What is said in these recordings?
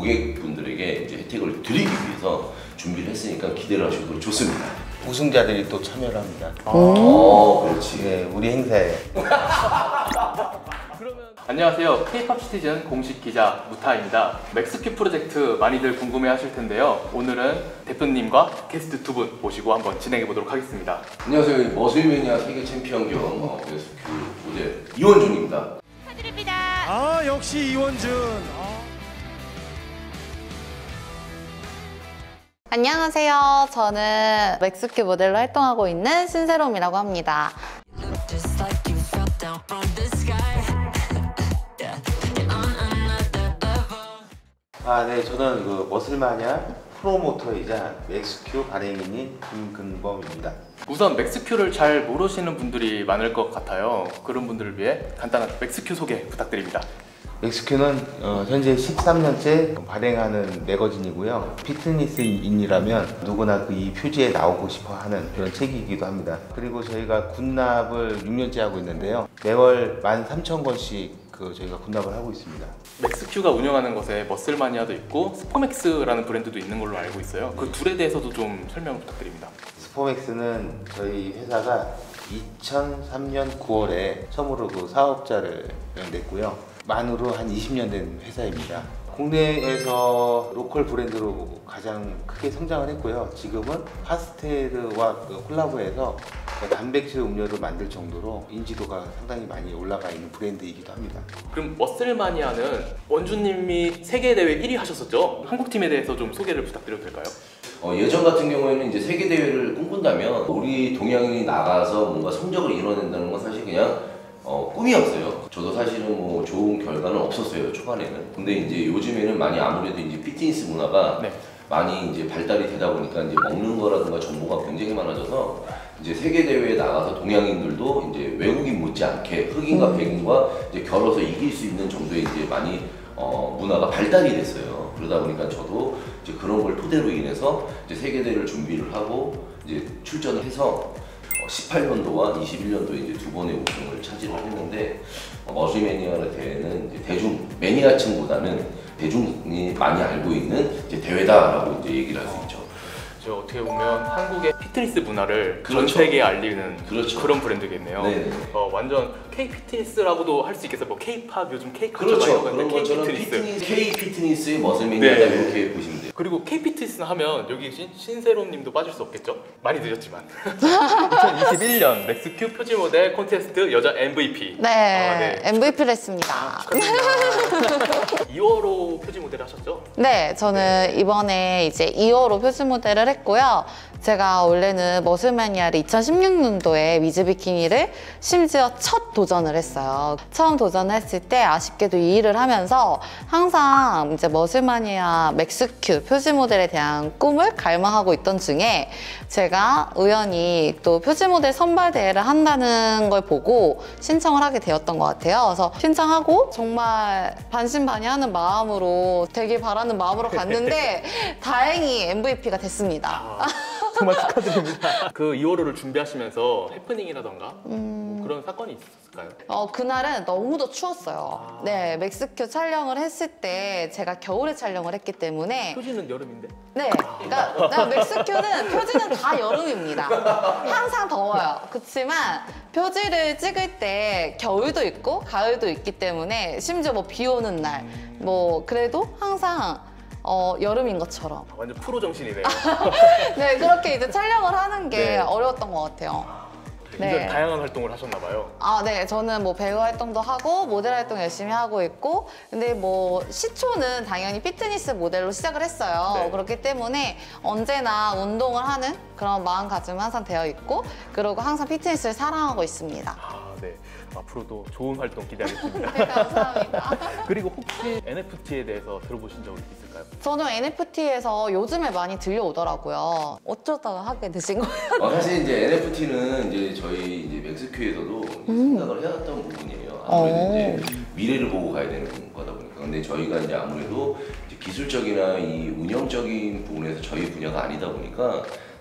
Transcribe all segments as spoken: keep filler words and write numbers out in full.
고객분들에게 이제 혜택을 드리기 위해서 준비를 했으니까 기대를 하셔도 좋습니다. 우승자들이 또 참여를 합니다. 어, 그렇지. 네, 우리 행사에. 그러면 안녕하세요. K-팝 시티즌 공식 기자 무타입니다. 맥스큐 프로젝트 많이들 궁금해 하실 텐데요. 오늘은 대표님과 게스트 두 분 모시고 한번 진행해 보도록 하겠습니다. 안녕하세요. 머슬매니아 세계 챔피언 겸 어, 맥스큐 모델 이원준입니다. 축하드립니다. 아, 역시 이원준. 아. 안녕하세요. 저는 맥스큐 모델로 활동하고 있는 신세롬이라고 합니다. 아, 네, 저는 그 머슬마니아 프로모터이자 맥스큐 발행인인 김근범입니다. 우선 맥스큐를 잘 모르시는 분들이 많을 것 같아요. 그런 분들을 위해 간단한 맥스큐 소개 부탁드립니다. 맥스큐는 어, 현재 십삼 년째 발행하는 매거진이고요. 피트니스인이라면 누구나 그 이 표지에 나오고 싶어 하는 그런 책이기도 합니다. 그리고 저희가 군납을 육 년째 하고 있는데요. 매월 만 삼천 권씩 그 저희가 군납을 하고 있습니다. 맥스큐가 운영하는 것에 머슬마니아도 있고 스포맥스라는 브랜드도 있는 걸로 알고 있어요. 그 둘에 대해서도 좀 설명 부탁드립니다. 스포맥스는 저희 회사가 이천삼 년 구월에 처음으로 그 사업자를 냈고요. 만으로 한 이십 년 된 회사입니다. 국내에서 로컬 브랜드로 가장 크게 성장을 했고요. 지금은 파스텔과 콜라보해서 단백질 음료를 만들 정도로 인지도가 상당히 많이 올라가 있는 브랜드이기도 합니다. 그럼 머슬마니아는 원주님이 세계대회 일 위 하셨었죠? 한국팀에 대해서 좀 소개를 부탁드려도 될까요? 어, 예전 같은 경우에는 이제 세계 대회를 꿈꾼다면 우리 동양인이 나가서 뭔가 성적을 이뤄낸다는 건 사실 그냥 어, 꿈이었어요. 저도 사실은 뭐 좋은 결과는 없었어요, 초반에는. 근데 이제 요즘에는 많이 아무래도 이제 피트니스 문화가 네. 많이 이제 발달이 되다 보니까 이제 먹는 거라든가 정보가 굉장히 많아져서 이제 세계 대회에 나가서 동양인들도 이제 외국인 못지않게 흑인과 음. 백인과 이제 겨뤄서 이길 수 있는 정도의 이제 많이 어, 문화가 발달이 됐어요. 그러다 보니까 저도 이제 그런 걸 토대로 인해서 이제 세계 대회를 준비를 하고 이제 출전을 해서 십팔 년도와 이십일 년도에 이제 두 번의 우승을 차지를 했는데 머슬매니아 대회는 이제 대중 매니아층보다는 대중이 많이 알고 있는 이제 대회다라고 이제 얘기를 할 수 있죠. 저 어떻게 보면 한국의 피트니스 문화를 그렇죠. 전 세계에 알리는 그렇죠. 그런 브랜드겠네요. 네. 어, 완전 K 피트니스라고도 할 수 있겠어요. 뭐 K-팝 요즘 K-컬처가 그렇죠. 이런 그런 건데 것처럼 K 피트니스. 피트니스, K 피트니스의 머슬매니아다 네. 이렇게 보시면 돼요. 그리고 K 피트니스 하면 여기 신, 신세롬님도 빠질 수 없겠죠? 많이 늦었지만 이천이십일 년 맥스큐 표지 모델 콘테스트 여자 엠브이피. 네, 아, 네. 엠브이피를 했습니다. 아, 축하드립니다. 이 호로 표지 모델 하셨죠? 네, 저는 네. 이번에 이제 이 호로 표지 모델을 했고요. 제가 원래는 머슬마니아를 이천십육 년도에 위즈 비키니를 심지어 첫 도전을 했어요. 처음 도전했을 때 아쉽게도 이 일을 하면서 항상 이제 머슬마니아 맥스큐 표지 모델에 대한 꿈을 갈망하고 있던 중에 제가 우연히 또 표지 모델 선발 대회를 한다는 걸 보고 신청을 하게 되었던 것 같아요. 그래서 신청하고 정말 반신반의하는 마음으로 되길 바라는 마음으로 갔는데 다행히 엠브이피가 됐습니다. 아. 정말 축하드립니다. 그 이 호로를 준비하시면서 해프닝이라던가 음... 뭐 그런 사건이 있었을까요? 어, 그날은 너무도 추웠어요. 아... 네, 맥스큐 촬영을 했을 때 제가 겨울에 촬영을 했기 때문에 표지는 여름인데? 네, 그러니까 맥스큐는 표지는 다 여름입니다. 항상 더워요. 그렇지만 표지를 찍을 때 겨울도 있고 가을도 있기 때문에 심지어 뭐 비 오는 날 뭐 그래도 항상 어, 여름인 것처럼. 아, 완전 프로 정신이네요. 네, 그렇게 이제 촬영을 하는 게 네. 어려웠던 것 같아요. 굉장히 네. 다양한 활동을 하셨나 봐요. 아, 네. 저는 뭐 배우 활동도 하고 모델 활동 열심히 하고 있고 근데 뭐 시초는 당연히 피트니스 모델로 시작을 했어요. 네. 그렇기 때문에 언제나 운동을 하는 그런 마음가짐은 항상 되어 있고 그리고 항상 피트니스를 사랑하고 있습니다. 아, 네. 앞으로도 좋은 활동 기대하겠습니다. 네, 감사합니다. 그리고 혹시 엔에프티에 대해서 들어보신 적 있을까요? 저는 엔에프티에서 요즘에 많이 들려오더라고요. 어쩌다가 하게 되신 거예요? 어, 사실 이제 엔에프티는 이제 저희 이제 맥스큐에서도 음. 생각을 해왔던 부분이에요. 아무래도 오. 이제 미래를 보고 가야 되는 거다 보니까. 근데 저희가 이제 아무래도 이제 기술적이나 이 운영적인 부분에서 저희 분야가 아니다 보니까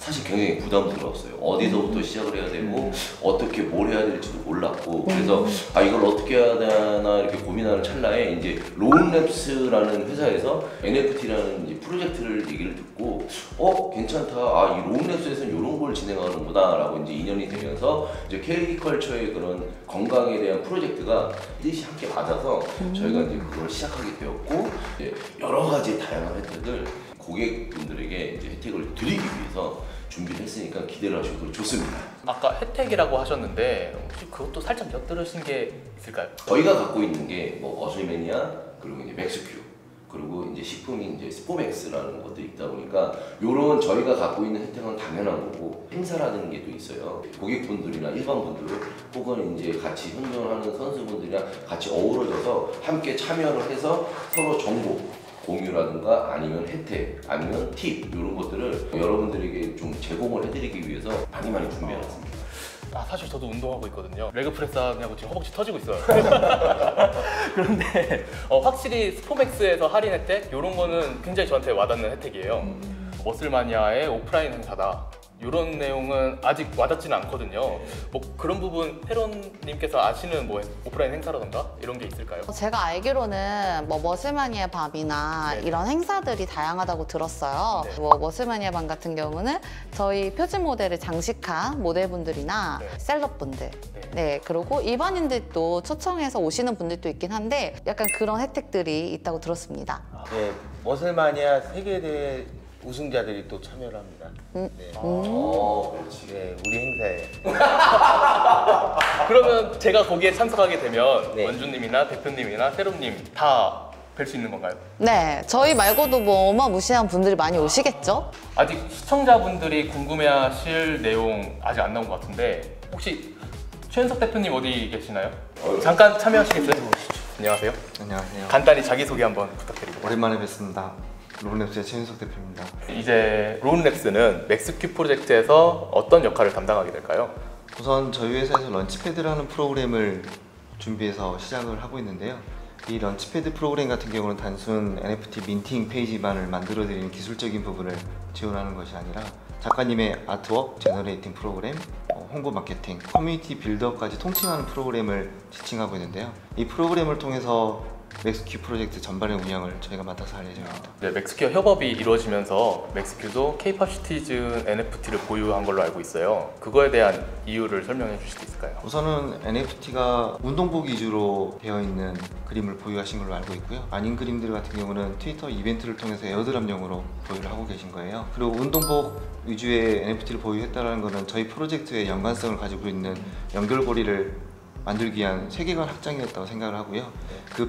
사실 굉장히 부담스러웠어요. 어디서부터 시작을 해야 되고 어떻게 뭘 해야 될지도 몰랐고 그래서 아 이걸 어떻게 해야 되나 이렇게 고민하는 찰나에 이제 로운랩스라는 회사에서 엔에프티라는 이제 프로젝트를 얘기를 듣고 어 괜찮다. 아 이 로운랩스에서는 이런 걸 진행하는구나라고 이제 인연이 되면서 이제 K컬처의 그런 건강에 대한 프로젝트가 뜻이 함께 맞아서 저희가 이제 그걸 시작하게 되었고 이제 여러 가지 다양한 혜택을 고객분들에게 이제 혜택을 드리기 위해서 준비를 했으니까 기대를 하셔도 좋습니다. 아까 혜택이라고 하셨는데 혹시 그것도 살짝 엿들으신 게 있을까요? 저희가 갖고 있는 게 뭐 머슬매니아 그리고 이제 맥스큐 그리고 이제 식품인 이제 스포맥스라는 것들이 있다 보니까 요런 저희가 갖고 있는 혜택은 당연한 거고 행사라는 게 또 있어요. 고객분들이나 일반 분들 혹은 이제 같이 현명을 하는 선수분들이랑 같이 어우러져서 함께 참여를 해서 서로 정보 공유라든가 아니면 혜택 아니면 팁 이런 것들을 여러분들에게 좀 제공을 해드리기 위해서 많이 많이 준비해놨습니다. 아 사실 저도 운동하고 있거든요. 레그 프레스 하냐고 지금 허벅지 터지고 있어요. 그런데 어, 확실히 스포맥스에서 할인 혜택 이런 거는 굉장히 저한테 와닿는 혜택이에요. 음. 머슬마니아의 오프라인 행사다. 이런 내용은 아직 와닿지는 않거든요. 뭐 그런 부분 페론님께서 아시는 뭐 오프라인 행사라던가 이런 게 있을까요? 제가 알기로는 뭐 머슬마니아 밤이나 네. 이런 행사들이 다양하다고 들었어요. 네. 뭐 머슬마니아 밤 같은 경우는 저희 표준 모델을 장식한 모델분들이나 네. 셀럽분들 네. 네, 그리고 일반인들도 초청해서 오시는 분들도 있긴 한데 약간 그런 혜택들이 있다고 들었습니다. 네, 머슬마니아 세계대회 우승자들이 또 참여를 합니다. 음. 네. 어, 그렇지. 네, 우리 행사에. 그러면 제가 거기에 참석하게 되면 네. 원주님이나 대표님이나 세롬님 다 뵐 수 있는 건가요? 네, 저희 말고도 뭐 어마무시한 분들이 많이 오시겠죠? 아직 시청자분들이 궁금해하실 내용 아직 안 나온 것 같은데 혹시 최은석 대표님 어디 계시나요? 잠깐 참여하시겠어요? 안녕하세요. 안녕하세요. 간단히 자기소개 한번 부탁드립니다. 오랜만에 뵙습니다. 로운랩스의 최윤석 대표입니다. 이제 로운랩스는 맥스큐 프로젝트에서 어떤 역할을 담당하게 될까요? 우선 저희 회사에서 런치패드라는 프로그램을 준비해서 시작을 하고 있는데요. 이 런치패드 프로그램 같은 경우는 단순 엔에프티 민팅 페이지만을 만들어드리는 기술적인 부분을 지원하는 것이 아니라 작가님의 아트워크, 제너레이팅 프로그램, 홍보 마케팅, 커뮤니티 빌드업까지 통칭하는 프로그램을 지칭하고 있는데요. 이 프로그램을 통해서 맥스큐 프로젝트 전반의 운영을 저희가 맡아서 할 예정입니다. 네, 맥스큐와 협업이 이루어지면서 맥스큐도 K-팝 시티즌 엔에프티를 보유한 걸로 알고 있어요. 그거에 대한 이유를 설명해 주실 수 있을까요? 우선은 엔에프티가 운동복 위주로 되어 있는 그림을 보유하신 걸로 알고 있고요. 아닌 그림들 같은 경우는 트위터 이벤트를 통해서 에어드랍용으로 보유를 하고 계신 거예요. 그리고 운동복 위주의 엔에프티를 보유했다는 것은 저희 프로젝트의 연관성을 가지고 있는 연결고리를 만들기 위한 세계관 확장이었다고 생각을 하고요. 그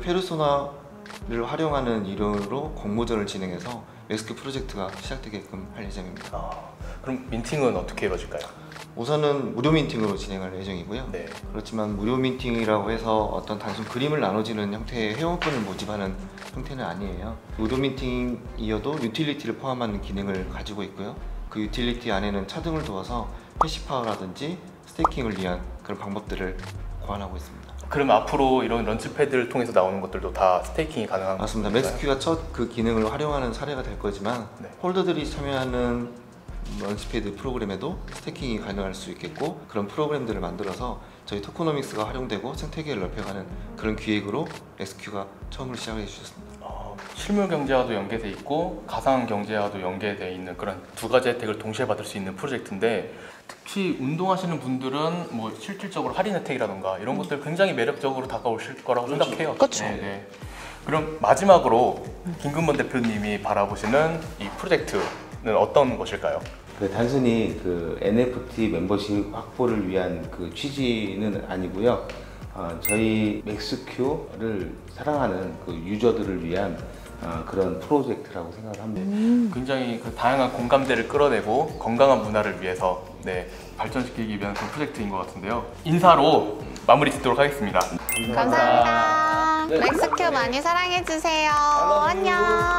페르소나를 활용하는 이론으로 공모전을 진행해서 맥스큐 프로젝트가 시작되게끔 할 예정입니다. 아, 그럼 민팅은 어떻게 이루어질까요? 우선은 무료 민팅으로 진행할 예정이고요. 네. 그렇지만 무료 민팅이라고 해서 어떤 단순 그림을 나눠주는 형태의 회원권을 모집하는 형태는 아니에요. 무료 민팅이어도 유틸리티를 포함하는 기능을 가지고 있고요. 그 유틸리티 안에는 차등을 두어서 패시파워라든지 스테이킹을 위한 그런 방법들을 고안하고 있습니다. 그럼 앞으로 이런 런치패드를 통해서 나오는 것들도 다 스테이킹이 가능한 맞습니다. 건가요? 맥스큐가 첫 그 기능을 활용하는 사례가 될 거지만 네. 홀더들이 참여하는 런치패드 프로그램에도 스테이킹이 가능할 수 있겠고 그런 프로그램들을 만들어서 저희 토코노믹스가 활용되고 생태계를 넓혀가는 그런 기획으로 맥스큐가 처음으로 시작해 주셨습니다. 어, 실물 경제와도 연계돼 있고 가상 경제와도 연계돼 있는 그런 두 가지 혜택을 동시에 받을 수 있는 프로젝트인데 특히 운동하시는 분들은 뭐 실질적으로 할인 혜택이라던가 이런 것들 굉장히 매력적으로 다가오실 거라고 생각해요. 그렇죠. 네, 네. 그럼 마지막으로 김근범 대표님이 바라보시는 이 프로젝트는 어떤 것일까요? 그 단순히 그 엔에프티 멤버십 확보를 위한 그 취지는 아니고요. 어, 저희 맥스큐를 사랑하는 그 유저들을 위한 어, 그런 프로젝트라고 생각을 합니다. 음. 굉장히 그 다양한 공감대를 끌어내고 건강한 문화를 위해서 네, 발전시키기 위한 그런 프로젝트인 것 같은데요. 인사로 마무리 짓도록 하겠습니다. 감사합니다. 맥스큐 많이 사랑해주세요. 안녕.